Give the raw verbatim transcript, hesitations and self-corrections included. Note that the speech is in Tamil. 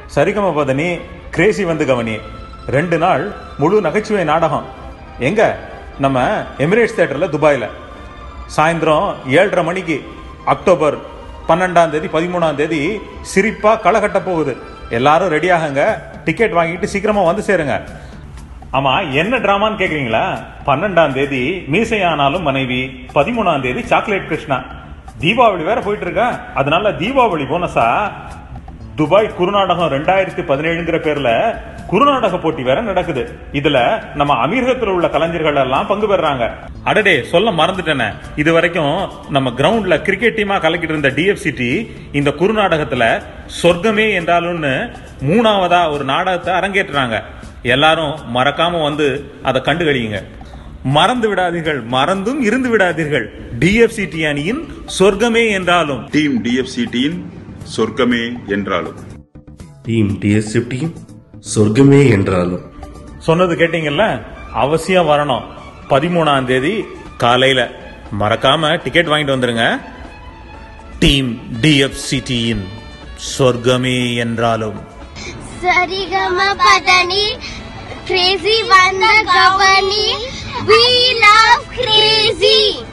சரிகம பதனி, கிரேசி வந்து கவனி, ரெண்டு நாள் முழு நகைச்சுவை நாடகம். எங்க? நம்ம எமிரேட்ஸ் தியேட்டர்ல துபாயில சாயந்தரம் ஏழரை மணிக்கு அக்டோபர் பன்னெண்டாம் தேதி பதிமூணாம் தேதி சிரிப்பா களை கட்ட போகுது. எல்லாரும் ரெடி ஆகுங்க, டிக்கெட் வாங்கிட்டு சீக்கிரமா வந்து சேருங்க. ஆமா, என்ன டிராமான்னு கேக்குறீங்களா? பன்னெண்டாம் தேதி மீசையானாலும் மனைவி, பதிமூணாம் தேதி சாக்லேட் கிருஷ்ணா. தீபாவளி வேற போயிட்டு இருக்க, அதனால தீபாவளி போனஸா துபாய் குறுநாடகம் ரெண்டாயிரத்தி பதினேழுங்கிற பேர்ல குறுநாடக போட்டி வேற நடக்குது. இதுல நம்ம அமீரகத்தில் உள்ள கலைஞர்கள் எல்லாம் பங்கு பெறாங்க. அடடே, சொல்ல மறந்துட்டேனே, இது வரைக்கும் நம்ம கிரவுண்ட்ல கிரிக்கெட் டீமா கலக்கிட்டு இருந்த டிஎஃப்சிடி இந்த குறுநாடகத்துல சொர்க்கமே என்றாலும்னு மூணாவதா ஒரு நாடகத்தை அரங்கேற்றாங்க. எல்லாரும் மறக்காம வந்து அதை கண்டுகளியுங்க. மறந்து விடாதீர்கள், மறந்தும் இருந்து விடாதீர்கள். டிஎஃப்சிடி அணியின் சொர்க்கமே என்றாலும், டீம் டிஎஃப்சிடியின் சொர்க்கமே என்றாலும், டீம் டிஎஃப்சிடியின் சொர்க்கமே என்றாலும். சொன்னது கேட்டீங்கல்ல? அவசியம் வரணும். பதிமூணாம் தேதி காலையில மறக்காம டிக்கெட் வாங்கிட்டு வந்துருங்க. டீம் டிஎஃப்சிடியின் சொர்க்கமே என்றாலும். சரிகம பதனி, கிரேசி வந்த கவனி, we love crazy.